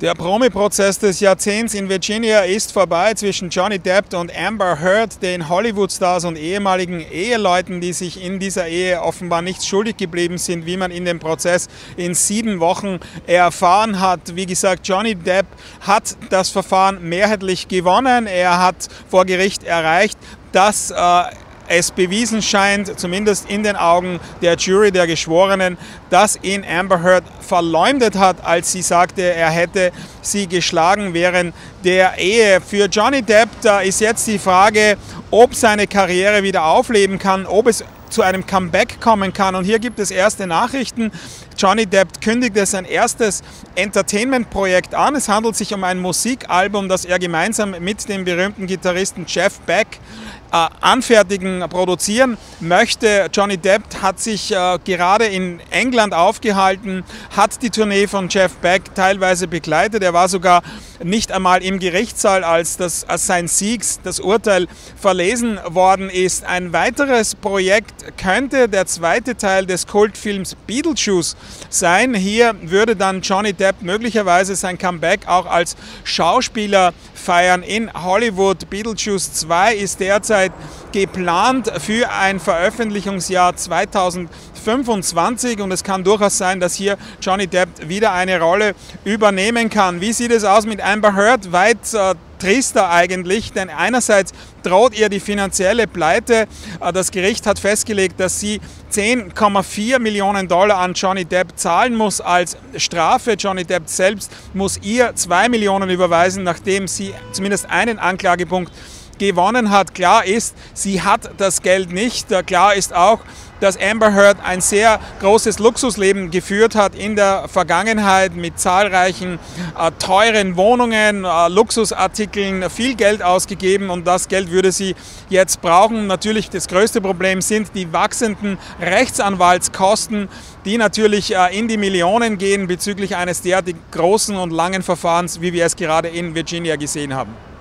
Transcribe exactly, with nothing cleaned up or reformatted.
Der Promi-Prozess des Jahrzehnts in Virginia ist vorbei zwischen Johnny Depp und Amber Heard, den Hollywood-Stars und ehemaligen Eheleuten, die sich in dieser Ehe offenbar nicht schuldig geblieben sind, wie man in dem Prozess in sieben Wochen erfahren hat. Wie gesagt, Johnny Depp hat das Verfahren mehrheitlich gewonnen. Er hat vor Gericht erreicht, dass äh, es bewiesen scheint, zumindest in den Augen der Jury, der Geschworenen, dass ihn Amber Heard verleumdet hat, als sie sagte, er hätte sie geschlagen während der Ehe. Für Johnny Depp da ist jetzt die Frage, ob seine Karriere wieder aufleben kann, ob es zu einem Comeback kommen kann. Und hier gibt es erste Nachrichten. Johnny Depp kündigte sein erstes Entertainment-Projekt an. Es handelt sich um ein Musikalbum, das er gemeinsam mit dem berühmten Gitarristen Jeff Beck äh, anfertigen, produzieren möchte. Johnny Depp hat sich äh, gerade in England aufgehalten, hat die Tournee von Jeff Beck teilweise begleitet. Er war sogar nicht einmal im Gerichtssaal, als, das, als sein Sieg, das Urteil verlesen worden ist. Ein weiteres Projekt könnte der zweite Teil des Kultfilms Beetlejuice sein. Hier würde dann Johnny Depp möglicherweise sein Comeback auch als Schauspieler feiern in Hollywood. Beetlejuice zwei ist derzeit geplant für ein Veröffentlichungsjahr zweitausendfünfundzwanzig und es kann durchaus sein, dass hier Johnny Depp wieder eine Rolle übernehmen kann. Wie sieht es aus mit Amber Heard? Weit äh, trister eigentlich, denn einerseits droht ihr die finanzielle Pleite. Das Gericht hat festgelegt, dass sie zehn Komma vier Millionen Dollar an Johnny Depp zahlen muss als Strafe. Johnny Depp selbst muss ihr zwei Millionen überweisen, nachdem sie zumindest einen Anklagepunkt gewonnen hat. Klar ist, sie hat das Geld nicht. Klar ist auch, dass Amber Heard ein sehr großes Luxusleben geführt hat in der Vergangenheit mit zahlreichen äh, teuren Wohnungen, äh, Luxusartikeln, viel Geld ausgegeben und das Geld würde sie jetzt brauchen. Natürlich das größte Problem sind die wachsenden Rechtsanwaltskosten, die natürlich äh, in die Millionen gehen bezüglich eines derartig großen und langen Verfahrens, wie wir es gerade in Virginia gesehen haben.